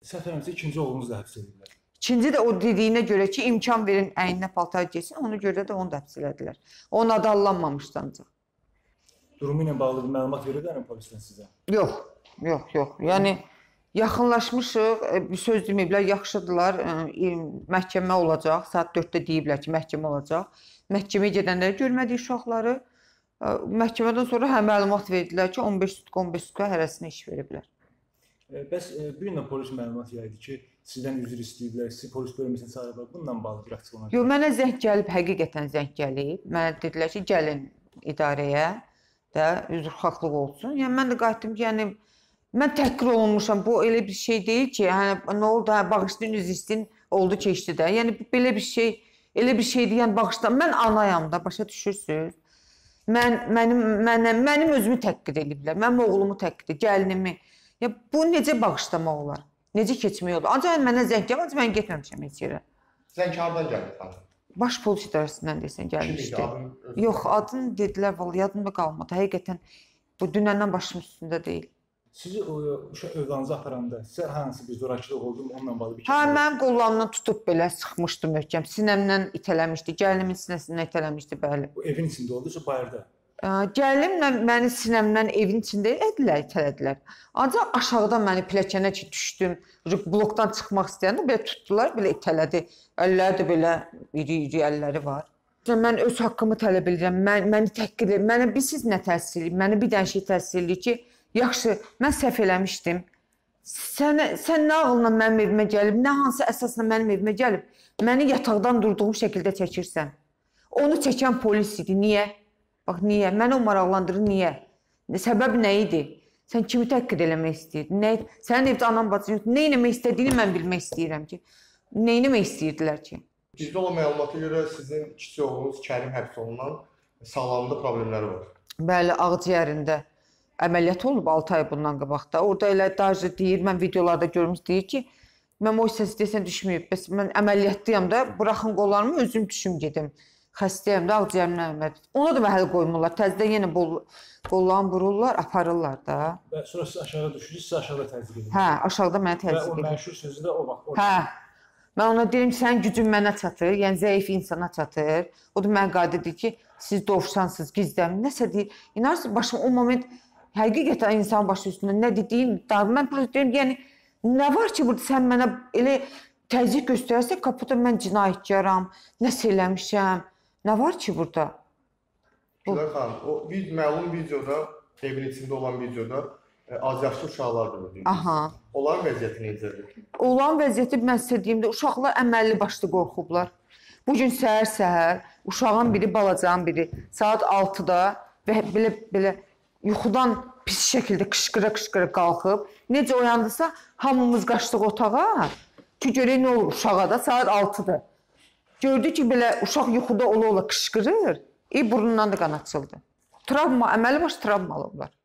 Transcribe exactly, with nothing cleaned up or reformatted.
Səhv eləmirəmsə ikinci oğlunuz da həbs edildi. İkinci də o dediyinə görə ki, imkan verin əyninə paltar geysin, ona görə də onu da həbs elədilər. Onun adı allanmamışdı ancaq. Durumu ilə bağlı bir məlumat verirlər mi polisdən sizə? Yox, yox, yox. Yəni yaxınlaşmışıq, bir söz deməyiblər, yaxşıdırlar, məhkəmə olacaq, saat dörddə deyiblər ki, məhkəmə olacaq. Məhkəməyə gedənləri görmədik uşaqları. Məhkəmədən sonra hə məlumat verdilər ki, on beş sutka, on beş sutka hərəsinə iş veriblər. Bəs bir gün polis məlumat yaydı ki, sizdən üzr istəyiblər, sizi polis bölməsinə çağırıblar. Bununla bağlı bir açıqlama. Yox, mənə zəng gəlib, həqiqətən zəng gəlib. Mənə dedilər ki, gəlin idarəyə də üzrxahlıq olsun. Yəni mən də qayıtdım ki, yəni mən təhqir olunmuşam. Bu elə bir şey deyil ki, yəni nə oldu? Hə, bağışlayın, üzr istəyin, oldu keçdi də. Yəni belə bir şey, elə bir şeydir. Yəni bağışlan. Mən anayam da, başa düşürsüz? Mən mənim mənim mənim özümü təhqir ediblər. Mənim oğlumu təhqir, gəlinimi. Ya bu necə bağışlamaq olar? Necə keçmək olar? Ancaq mənə zəng gəlib, ancaq mən getməmişəm heç yerə. Zəng hardan gəldi xanım? Baş polis idarəsindən desən gəlmişdi. Yox, adını dedilər, vallahi yadımda qalmadı. Həqiqətən bu dünəndən başım üstündə deyil. Sizi uşaq övladınızı aparanda sizə hansı bir zorakılıq oldu mu? Onunla bağlı bir şey. Hə, mənim qollarımdan tutub belə sıxmışdı möhkəm. Sinəmdən itələmişdi, gəlinimin sinəsindən itələmişdi, bəli. Bu evin içində oldu, yoxsa bayırda? Gəlinimlə məni sinəmdən evin içində edilər, itələdilər. Ancaq aşağıdan məni pilləkənə ki düşdüm, blokdan çıxmaq istəyəndə belə tutdular, belə itələdi. Əlləri də belə iri-iri əlləri var. Mən öz haqqımı tələb edirəm, mən, məni təhqir edir. Mənə bilsiz nə təsir edir? Mənə bir dənə şey təsir edir ki, yaxşı, mən səhv eləmişdim. Sən, sən nə ağılla mənim evimə gəlib, nə hansı əsasla mənim evimə gəlib, məni yataqdan durduğum şəkildə çəkirsən. Onu çəkən polis idi, niyə? Bax, niyə? Məni o maraqlandırır, niyə? Səbəb nə idi? Sən kimi təhqir eləmək istəyirdin? Nə? Sənin evdə anan bacın yoxdur. Nə eləmək istədiyini mən bilmək istəyirəm ki. Nə eləmək istəyirdilər ki? Bizdə olan məlumata görə sizin kiçik oğlunuz Kərim həbs olunan sağlamlığında problemləri var. Bəli, ağciyərində əməliyyat olub altı ay bundan qabaqda. Orada elə dajı deyir, mən videolarda görmüş deyir ki, mən o səsi desən düşməyib. Bəs mən əməliyyatdayam da, buraxın qollarımı, özüm düşüm gedim. Xəstəyəm də, ağciyərimdən əməliyyat. Ona da məhəl qoymurlar. Təzədən yenə qollarını vururlar, aparırlar da. Və sonra siz aşağı düşürsünüz, siz aşağıda təzyiq edirsiniz. Hə, aşağıda mənə təzyiq edir. Və o məşhur sözü də o vaxt. Hə. Mən ona deyirəm ki, sənin gücün mənə çatır, yəni zəif insana çatır. O da mənə qayda deyir ki, siz dovşansınız, gizləmin. Nəsə deyir, inanırsınız, başım o moment həqiqətən insan başı üstündə nə dediyim, mən deyirəm, yəni nə var ki, burada sən mənə elə təzyiq göstərərsən, qapıda mən cinayətkaram, nəsə eləmişəm. Nə var ki burada? Gülər xanım, o bir məlum videoda, evin içində olan videoda azyaşlı uşaqlar da Aha. Onların vəziyyəti necədir? Olan vəziyyəti mən sizə deyimdə, uşaqlar əməlli başlı qorxublar. Bugün səhər-səhər uşağın biri, balacağın biri saat altıda və belə belə yuxudan pis şəkildə qışqıra-qışqıra qalxıb, necə oyandısa hamımız qaçdıq otağa ki, görək nə olur uşağa da saat altıda. Gördü ki, belə uşaq yuxuda ola-ola qışqırır, e, burnundan da qan açıldı. Travma, əməli baş travma alıblar.